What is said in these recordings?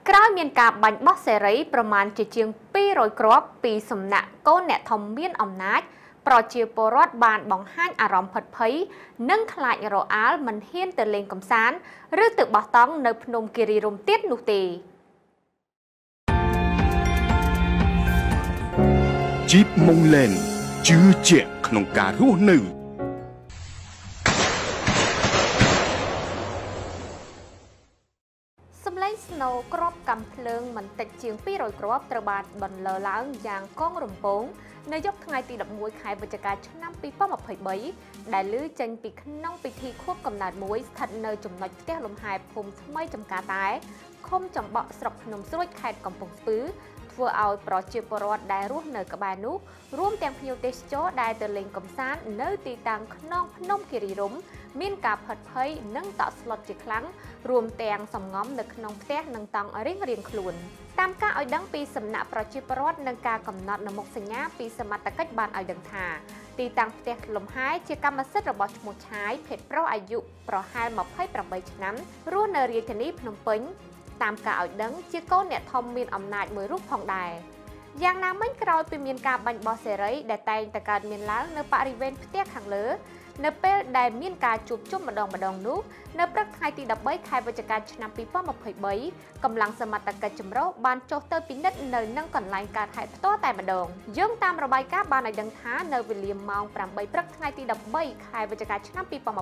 ក្រោយមានការបាញ់បោះសេរីប្រមាណជាជាង200គ្រាប់ពីសំណាក់កូនអ្នកធំមានអំណាចប្រជាពលរដ្ឋបានបង្ហាញអារម្មណ៍ផិតភ័យនិងខ្លាចរអាលមិនហ៊ានទៅលេងកម្សាន្តឬទៅបោះតង់នៅភ្នំគិរីរម្យទៀតនោះទេជីបម៉ុងឡែនជឿជាក់ក្នុងការរស់នៅសម្លេងស្នូគ្រាប់កាំភ្លើងមិនតិចជាង200គ្រាប់ត្រូវបានបន្លឺឡើងយ៉ាងកងរំពងនៅយប់ថ្ងៃទី11ខែវិច្ឆិកាឆ្នាំ2023ដែលឮចេញពីក្នុងពិធីខួបកំណើតមួយស្ថិតនៅចំណុចផ្ទះលំហែភូមិថ្មីចំការតែឃុំចំបក់ស្រុកភ្នំស្រួយខេត្តកំពង់ស្ពឺធ្វើឲ្យប្រជាពលរដ្ឋដែលរស់នៅក្បែរនោះរួមទាំងភ្ញៀវទេសចរដែលទៅលេងកម្សាន្តនៅទីតាំងក្នុងភ្នំគិរីរម្យមានការផិតភ័យនិងតក់ស្លុតជាខ្លាំងរួមទាំងសំងំនៅក្នុងផ្ទះនិងតង់រៀងខ្លួនតាមការឲ្យដឹងពីសំណាក់ប្រជាពលរដ្ឋនិងការកំណត់នៅមុខសញ្ញាពីសមត្ថកិច្ចបានឲ្យដឹងថាទីតាំងផ្ទះលំហែជាកម្មសិទ្ធិរបស់ឈ្មោះឆាយភេទប្រុសអាយុប្រហែល28ឆ្នាំរស់នៅរាជធានីភ្នំពេញតាមការឲ្យដឹងជាកូនអ្នកធំមានអំណាចមួយរូបផងដែរយ៉ាងណាមិញក្រោយពីមានការបាញ់បោះសេរីដែលតែងតែកើតមានឡើងនៅបរិវេណផ្ទះខាងលើនៅពេលដែលមានការជួបជុំម្ដងនោះនៅព្រឹកថ្ងៃទី13ខែវិច្ឆិកាឆ្នាំ2023កម្លាំងសមត្ថកិច្ចចម្រុះបានចុះទៅពិនិត្យនៅនឹងកន្លែងកើតហេតុផ្ទាល់តែម្ដងយោងតាមរបាយការណ៍បានឲ្យដឹងថានៅវេលាម៉ោង8ព្រឹកថ្ងៃទី13ខែវិច្ឆិកាឆ្នាំ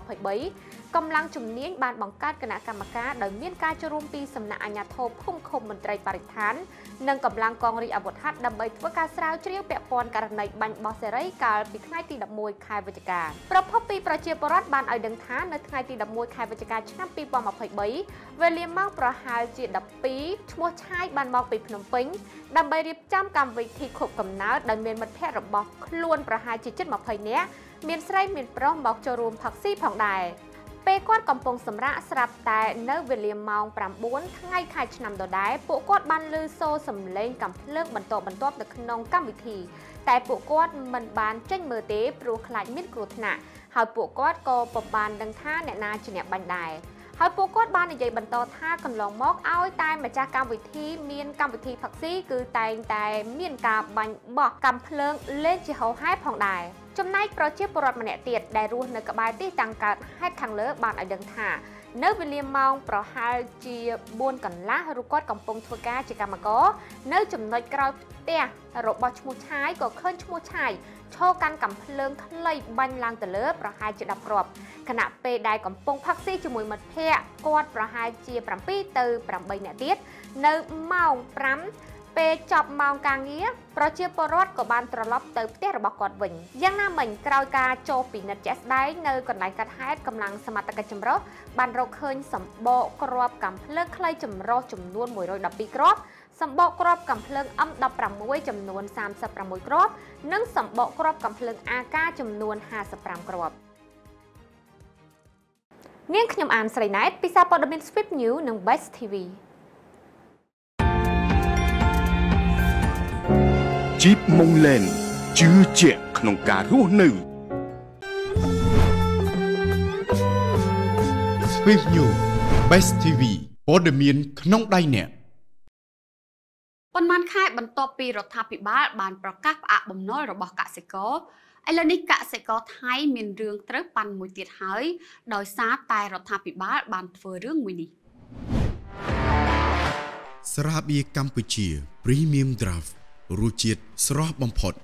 2023កម្លាំងជំនាញបានបង្កើតគណៈកម្មការដោយមានការចូលរួមពីសំណាក់អាជ្ញាធរភូមិឃុំមន្ត្រីបរិស្ថាននិងកម្លាំងកងរាជអាវុធហត្ថដើម្បីធ្វើការស្រាវជ្រាវពាក់ព័ន្ធករណីបាញ់បោះសេរីកាលពីថ្ងៃទី11ខែវិច្ឆិកាប្រពន្ធពីប្រជាពលរដ្ឋបានឲ្យដឹងថានៅថ្ងៃទី11ខែវិច្ឆិកាឆ្នាំ2023វេលាម៉ោងប្រហែលជា12ឈ្មោះឆាយបានមកពីភ្នំពេញដើម្បីរៀបចំកម្មវិធីខួបកំណើតដោយមានមិត្តភ័ក្តិរបស់ខ្លួនប្រហែលជាជិត20នាក់មានស្រីមានប្រុសមកចូលរួមផឹកស៊ីផងដែរពេលគាត់កំពុងសម្រាកស្រាប់តែនៅវេលាម៉ោង9ថ្ងៃខែឆ្នាំដដែលពួកគាត់បានឮសូរសំឡេងកាំភ្លើងបន្ទាប់នៅក្នុងកម្មវិធីតែពួកគាត់មិនបានចេញមើលទេព្រោះខ្លាចមានគ្រោះថ្នាក់ហើយពួកគាត់ក៏ពុំបានដឹងថាអ្នកណាជាអ្នកបាញ់ដែរហើយពួកគាត់បាននិយាយបន្តថាកន្លងមកឲ្យតែម្ចាស់កម្មវិធីមានកម្មវិធីផឹកស៊ីគឺតែងតែមានការបាញ់បោះកាំភ្លើងលេងជាហូរហែផងដែរចំណែកប្រជាពលរដ្ឋម្នាក់ទៀតដែលរស់នៅក្បែរទីតាំងកើតហេតុខាងលើបានឲ្យដឹងថានៅវេលាម៉ោងប្រហែលជា4កន្លះរូបគាត់កំពុងធ្វើការជាកម្មករនៅចំណុចក្រោយផ្ទះរបស់ឈ្មោះឆាយក៏ឃើញឈ្មោះឆាយឈរកាន់កាំភ្លើងខ្លីបាញ់ឡើងទៅលើប្រហែលជា10គ្រាប់ខណៈពេលដែលកំពុងផឹកស៊ីជាមួយមិត្តភ័ក្តិគាត់ប្រហែលជា7ទៅ8នាក់ទៀតនៅម៉ោង5ពេលចប់ម៉ោងការងារប្រជាពលរដ្ឋក៏បានត្រឡប់ទៅផ្ទះរបស់គាត់វិញយ៉ាងណាមិញក្រោយការចូលពិនិត្យជាក់ស្ដែងនៅកន្លែងកាត់ហេតុកម្លាំងសមត្ថកិច្ចចម្រុះបានរកឃើញសម្បកគ្រាប់កាំភ្លើងខ្លីចម្រុះចំនួន112គ្រាប់សម្បកគ្រាប់កាំភ្លើង M16 ចំនួន36គ្រាប់និងសម្បកគ្រាប់កាំភ្លើង AK ចំនួន55គ្រាប់នាងខ្ញុំអានស្រីណែតពីសារព័ត៌មាន Swift News និង Best TV ជីបម៉ុងឡែនជឿជាក់ក្នុងការរស់នៅ Swift News Best TV ព័ត៌មានក្នុងដៃអ្នកប៉ុន្មានខែបន្ទាប់ពីរដ្ឋាភិបាលបានប្រកាសផ្អាកបំណុលរបស់កសិករឥឡូវនេះកសិករថៃមានរឿងត្រូវប៉ាន់មួយទៀតហើយដោយសារតែរដ្ឋាភិបាលបានធ្វើរឿងមួយនេះស្រាបៀរកម្ពុជា Premium Draft រសជាតិស្រស់បំផុត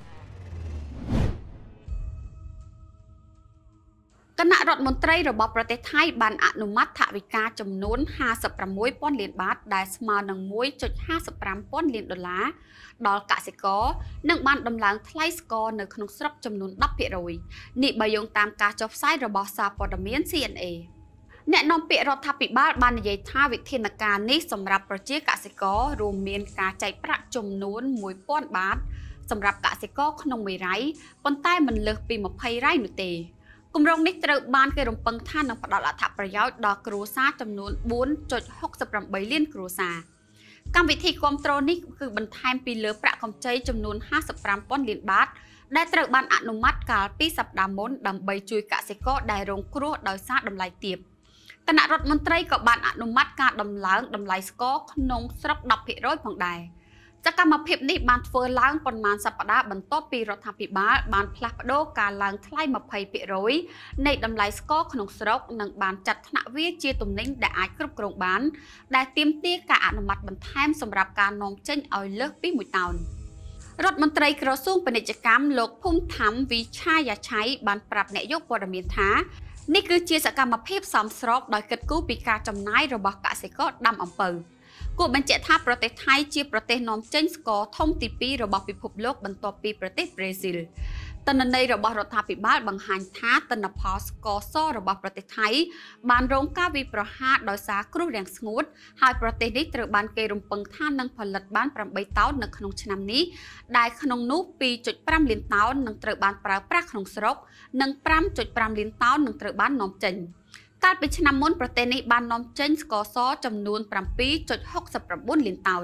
គណៈរដ្ឋមន្ត្រីរបស់ប្រទេសថៃបានអនុម័តថវិកាចំនួន 56,000 លានបាតដែលស្មើនឹង 1.55 លានដុល្លារដល់កសិករនិងបានដំឡើងថ្លៃស្ករនៅក្នុងស្រុកចំនួន 10% នេះបើយោងតាមការចុះផ្សាយរបស់សារព័ត៌មាន CNA អ្នកនាំពាក្យរដ្ឋាភិបាលបាននិយាយថាវិធានការនេះសម្រាប់ប្រជាកសិកររួមមានការចែកប្រាក់ចំនួន 1,000 បាតសម្រាប់កសិករក្នុងមួយរៃប៉ុន្តែមិនលើសពី20រៃនោះទេគម្រោងនេះត្រូវបានគេរំពឹងថានឹងផ្ដល់អត្ថប្រយោជន៍ដល់គ្រួសារចំនួន 4.68 លានគ្រួសារកម្មវិធីគាំទ្រនេះគឺបន្ថែមពីលើប្រាក់កម្ចីចំនួន 55,000 លានបាតដែលត្រូវបានអនុម័តកាលពីសប្តាហ៍មុនដើម្បីជួយកសិករដែលរងគ្រោះដោយសារតម្លៃទាបគណៈរដ្ឋមន្ត្រីក៏បានអនុម័តការដំឡើងតម្លៃស្ករក្នុងស្រុក 10% ផងដែរសកម្មភាពនេះបានធ្វើឡើងប៉ុន្មានសប្តាហ៍បន្ទាប់ពីរដ្ឋាភិបាលបានផ្លាស់ប្តូរការឡើងថ្លៃ 20% នៃតម្លៃស្ករក្នុងស្រុកនិងបានចាត់ថ្នាក់វាជាទំនិញដែលអាចគ្រប់គ្រងបានដែលទាមទារការអនុម័តបន្ថែមសម្រាប់ការនាំចេញឲ្យលើសពី1តោនរដ្ឋមន្ត្រីក្រសួងពាណិជ្ជកម្មលោកភូមិធម្មវិឆាយាឆៃបានប្រាប់អ្នកយកព័ត៌មានថានេះគឺជាសកម្មភាពសមស្របដោយគិតគូរពីការចំណាយរបស់កសិករដាំអំពៅគួរបញ្ជាក់ថាប្រទេសថៃជាប្រទេសនាំចេញស្ករធំទី2របស់ពិភពលោកបន្ទាប់ពីប្រទេសប្រេស៊ីលទិន្នន័យរបស់រដ្ឋាភិបាលបង្ហាញថាទិន្នផលស្ករសរបស់ប្រទេសថៃបានរងការវាយប្រហារដោយសារគ្រោះរាំងស្ងួតហើយប្រទេសនេះត្រូវបានគេរំពឹងថានឹងផលិតបាន8តោននៅក្នុងឆ្នាំនេះដែលក្នុងនោះ 2.5 លានតោននឹងត្រូវបានប្រើប្រាស់ក្នុងស្រុកនិង 5.5 លានតោននឹងត្រូវបាននាំចេញកាលពីឆ្នាំមុនប្រទេសនេះបាននាំចេញស្ករសចំនួន 7.69 លានតោន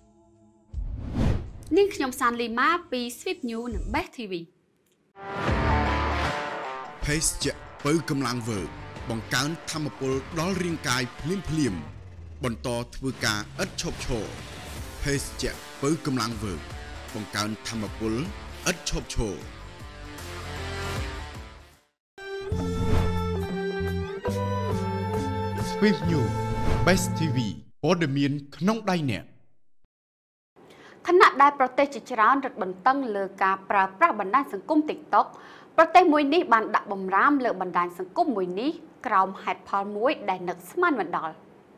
នាងខ្ញុំសានលីម៉ាពី Swift News និង Best TV ភេសជ្ជៈបើកម្លាំងវើបង្កើនធម៌ពលដល់រាងកាយភ្លាមបន្តធ្វើការឥតឈប់ឈរភេសជ្ជៈបើកម្លាំងវើបង្កើនធម៌ពលឥតឈប់ឈរSwift News Best TV ព័ត៌មានក្នុងដៃអ្នកខណៈដែលប្រទេសជាច្រើនរឹតបន្តឹងលើការប្រើប្រាស់បណ្ដាញសង្គម TikTok ប្រទេសមួយនេះបានដាក់បម្រាមលើបណ្ដាញសង្គមមួយនេះក្រោមហេតុផលមួយដែលនឹកស្មានមិនដល់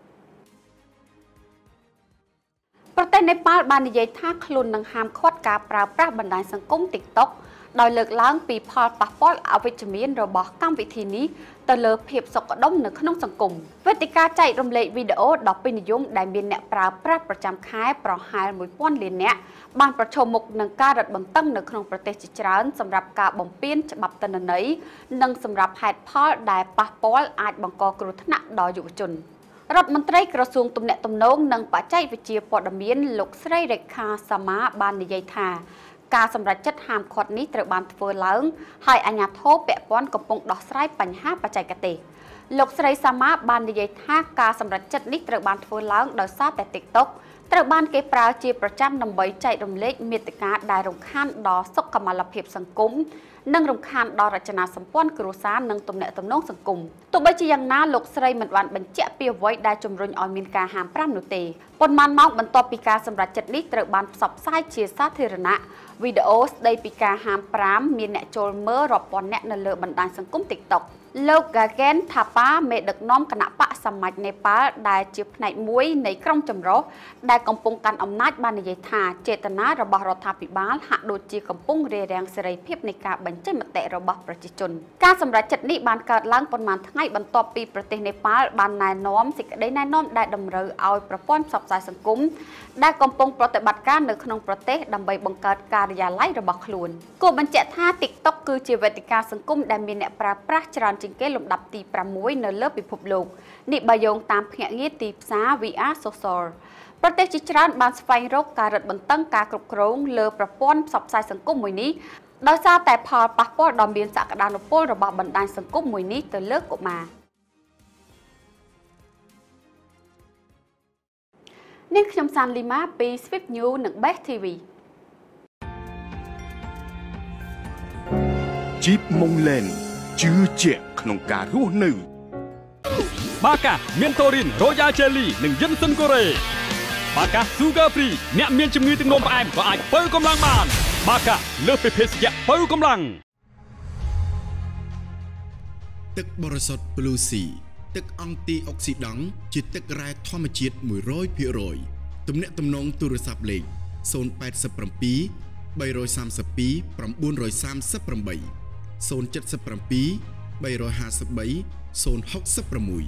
ប្រទេសនេប៉ាល់បាននិយាយថាខ្លួននឹងហាមឃាត់ការប្រើប្រាស់បណ្ដាញសង្គម TikTok ដោយលើកឡើងពីផលប៉ះពាល់អវិជ្ជមានរបស់កម្មវិធីនេះទៅលើភាពសុខដុមនៅក្នុងសង្គមវេទិកាចែករំលែកវីដេអូដ៏ពេញនិយមដែលមានអ្នកប្រើប្រាស់ប្រចាំខែប្រហែល 1000 លាននាក់បានប្រឈមមុខនឹងការរឹតបន្តឹងនៅក្នុងប្រទេសជាច្រើនសម្រាប់ការបំពានច្បាប់ទិន្នន័យនិងសម្រាប់ហេតុផលដែលប៉ះពាល់អាចបង្កគ្រោះថ្នាក់ដល់យុវជនរដ្ឋមន្ត្រីក្រសួងទំនាក់ទំនងនិងបច្ចេកវិទ្យាព័ត៌មានលោកស្រីរេខាសាមាបាននិយាយថាការសម្រេចចិត្តហាមឃាត់នេះត្រូវបានធ្វើឡើងហើយអាជ្ញាធរពាក់ព័ន្ធកំពុងដោះស្រាយបញ្ហាបច្ចេកទេសលោកស្រីសាមាបាននិយាយថាការសម្រេចចិត្តនេះត្រូវបានធ្វើឡើងដោយសារតែ TikTok ត្រូវបានគេប្រើជាប្រចាំដើម្បីចែករំលែកមាតិកាដែលរំខានដល់សុខុមាលភាពសង្គមនិងរំខានដល់រចនាសម្ព័ន្ធគ្រួសារនិងទំនាក់ទំនងសង្គមទោះបីជាយ៉ាងណាលោកស្រីមិនបានបញ្ជាក់ពីអ្វីដែលជំរុញឲ្យមានការហាម5នោះទេប៉ុន្មានម៉ោងបន្ទាប់ពីការសម្រេចចិត្តនេះត្រូវបានផ្សព្វផ្សាយជាសាធារណៈវីដេអូស្ដីពីការហាម5មានអ្នកចូលមើលរាប់ពាន់នាក់នៅលើបណ្ដាញសង្គម TikTok លោក Gagen Thapa មេដឹកនាំគណៈបកសម្មាជនេប៉ាល់ដែលជាផ្នែកមួយនៃក្រុមចម្រុះដែលកំពុងកាន់អំណាចបាននិយាយថាចេតនារបស់រដ្ឋាភិបាលហាក់ដូចជាកំពុងរារាំងសេរីភាពនៃការបញ្ចេញមតិរបស់ប្រជាជនការសម្រេចចិត្តនេះបានកើតឡើងប៉ុន្មានថ្ងៃបន្ទាប់ពីប្រទេសនេប៉ាល់បានណែនាំសេចក្តីណែនាំដែលតម្រូវឲ្យប្រព័ន្ធផ្សព្វផ្សាយសង្គមដែលកំពុងប្រតិបត្តិការនៅក្នុងប្រទេសដើម្បីបង្កើតការិយាល័យរបស់ខ្លួនគួរបញ្ជាក់ថា TikTok គឺជាវេទិកាសង្គមដែលមានអ្នកប្រើប្រាស់ច្រើនជាងគេលំដាប់ទី6នៅលើពិភពលោកនេះបើយោងតាមភ្នាក់ងារទីផ្សារ VR Social ប្រទេសជាច្រើនបានស្វែងរកការរឹតបន្តឹងការគ្រប់គ្រងលើប្រព័ន្ធផ្សព្វផ្សាយសង្គមមួយនេះដោយសារតែផលប៉ះពាល់ដ៏មានសក្តានុពលរបស់បណ្ដាញសង្គមមួយនេះទៅលើកុមារនាងខ្ញុំសានលីម៉ាពី Swift News និង Best TV Jeep Monglen ជឿជាក់ក្នុងការរស់នៅបាកាមានតូរីន Royal Jelly និងយិនសិនកូរ៉េបាកា Sugar Free អ្នកមានជំងឺទឹកនោមផ្អែមក៏អាចបើកម្លាំងបានបាកាលើសពីភេសជ្ជៈបើកម្លាំងទឹកបរិសុទ្ធ Blue Sea ទឹកអង់ទីអុកស៊ីដង់ជាទឹករ៉ែធម្មជាតិ 100% ទំនាក់ទំនងទូរស័ព្ទលេខ087 332 938 077 353 066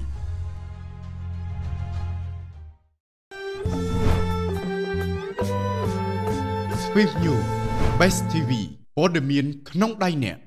Swift News Best TV ព័ត៌មានក្នុងដៃអ្នក